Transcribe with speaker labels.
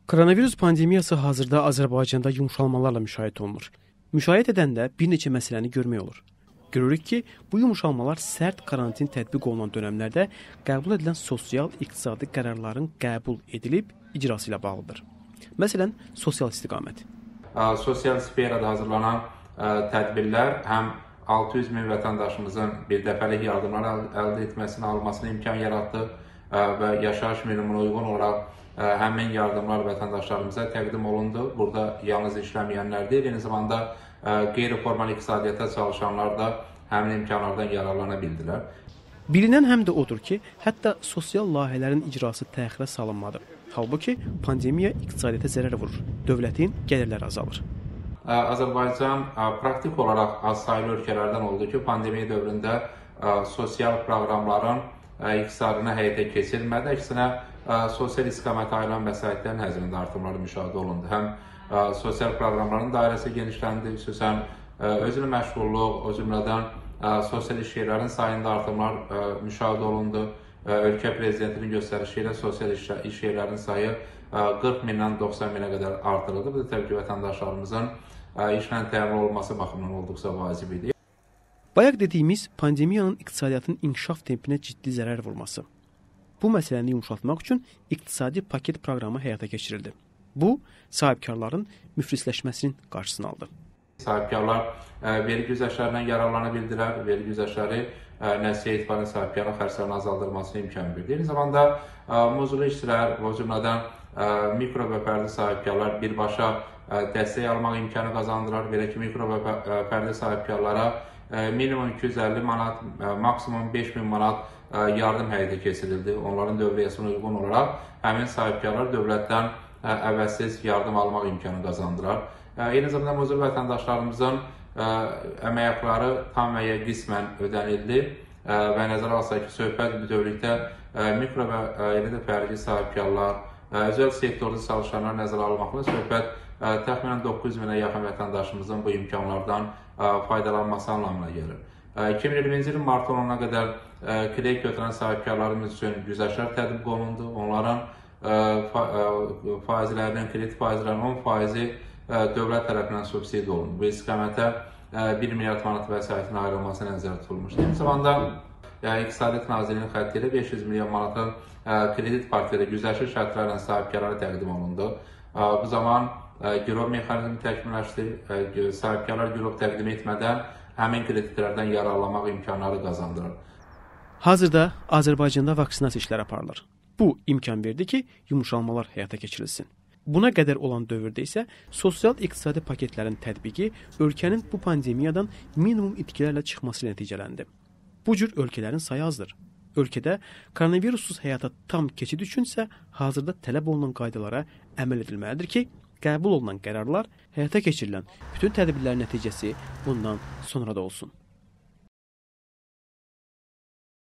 Speaker 1: Koronavirus pandemiyası hazırda Azərbaycanda yumşalmalarla müşahidə olunur. Müşahidə edəndə bir neçə məsələni görmək olur. Görürük ki, bu yumşalmalar sərt karantin tətbiq olunan dönəmlərdə qəbul edilən sosial-iqtisadi qərarların qəbul edilib icrası ilə bağlıdır. Məsələn, sosial istiqamət.
Speaker 2: Sosial sferada hazırlanan tədbirlər həm 600 min vətəndaşımızın bir dəfəlik yardımlar əldə etməsini, almasına imkan yarattı və yaşayış minimumuna uyğun olaraq həmin yardımlar vətəndaşlarımıza təqdim olundu. Burada yalnız işləməyənlər deyil, eyni zamanda qeyri-formal iqtisadiyyata çalışanlar da həmin imkanlardan yararlana bildilər.
Speaker 1: Bilinən həm də odur ki, hətta sosial layihələrin icrası təxirə salınmadı. Halbuki pandemiya iqtisadiyyata zərər vurur, dövlətin gəlirləri azalır.
Speaker 2: Azərbaycan praktik olaraq az sayılı ölkələrdən oldu ki, pandemiya dövründə sosial proqramların iqtisadına həyata keçirilmədi. Əksinə, sosial istiqamətə ayrılan vəsaitlərin həcmində artımları müşahidə olundu. Həm sosial proqramların dairəsi genişləndi, xüsusən özünə məşğulluq, o cümlədən sosial iş yerlərinin sayında artımlar müşahidə olundu. Ölkə prezidentinin göstərişi ilə sosial iş yerlərinin sayı 40 mindən 90 minə qədər artırıldı. Bu da təbii ki, vətəndaşlarımızın işlə təmin olunması baxımından olduqca vacib idi.
Speaker 1: Bayaq dediyimiz pandemiyanın iqtisadiyyatın inkişaf tempinə ciddi zərər vurması. Bu məsələni yumşaltmaq üçün iqtisadi paket proqramı həyata keçirildi. Bu, sahibkarların müflisləşməsinin qarşısını aldı.
Speaker 2: Sahibkarlar vergi güzəştlərindən yararlana bildilər. Vergi güzəştləri nəticə etibarən sahibkarın xərclərini azaldırmasına imkan verdi. Eyni zamanda muzlu işçilər, o cümlədən mikro və fərdi sahibkarlar birbaşa dəstək almaq imkanı qazandılar. Belə ki, mikro və fərdi sahibkarlara minimum 250 manat, maksimum 5000 manat yardım həyata keçirildi. Onların dövriyyəsinə uyğun olaraq həmin sahibkarlar dövlətdən əvəzsiz yardım almaq imkanı qazandılar. Eyni zamanda muzur vətəndaşlarımızın əmək haqqları tam və ya qismən ödənildi və nəzərə alsaq ki, söhbət bütövlükdə mikro və elə də fərdi sahibkarlar, özəl sektorda çalışanlar nəzərə almaqla söhbət təxminən 900 minə yaxın vətəndaşımızın bu imkanlardan faydalanması anlamına gəlir. 2020-ci ilin mart 10-na qədər kredit götürən sahibkarlarımız üçün güzəştlər tətbiq olundu. Onların faizlərinin, kredit faizlərinin 10% dövlət tərəfindən subsidiya olundu. Bu istiqamətə 1 milyard manat vəsaitin ayrılması nəzərdə tutulmuşdur. Eyni zamanda İqtisadiyyat Nazirliyinin xətti ilə 500 milyon manatın kredit portfeli güzəştli şərtlərlə sahibkarlara təqdim olundu. Bu zaman girov mexanizmi təkmilləşdi. Sahibkarlar girov təqdim etmədən həmin kreditlərdən yararlanmaq imkanları qazandırır.
Speaker 1: Hazırda Azərbaycanda vaksinasiya işləri aparılır. Bu imkan verdi ki, yumşalmalar həyata keçirilsin. Buna qədər olan dövrdə isə sosial-iqtisadi paketlərin tətbiqi ölkənin bu pandemiyadan minimum itkilərlə çıxması ilə nəticələndi. Bu cür ölkələrin sayı azdır. Ölkədə koronavirussuz həyata tam keçid üçünsə hazırda tələb olunan qaydalara əməl edilməlidir ki, qəbul olunan qərarlar həyata keçirilən bütün tədbirlərin nəticəsi bundan sonra da olsun.